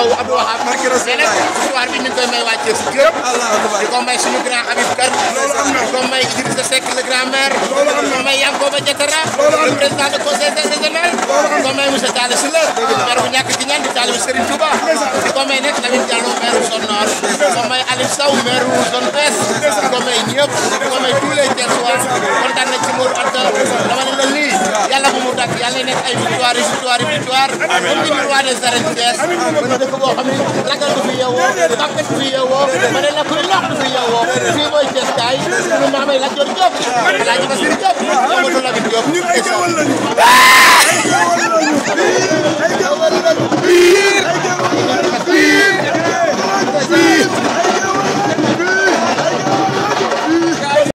Abdou Wahab mais nag histoire bi ñu ngi koy may waa Thiès yëpp di ko may suñu grand Habib Kane di ko may Idrissa Seck le grand maire di ko may Yankoba Diatara le président du conseil régional di ko may monsieur Talla Sylla maire bu ñàkk ci ñaan di taalibu Serigne Touba di ko may nag Lamine Diallo maire zone nord di ko may Aliou Sow maire zone ouest di ko may ñëpp di ko may tous les Thiessois kontaan nañ ci Modou Anta dama ne la lii yàlla bu mu dakk yàlla nekk ay victoire comme ni roi des arènes Thiès ba dëkk boo xam ne ragal du fi yeewoo tàkkat du fi yeewoo ma ne la kuy lox du fi yeewoo fii mooy Thiès kaay ñu maamay la jor Diop Alaaji Bassirou Diop Amadou Lamine Diop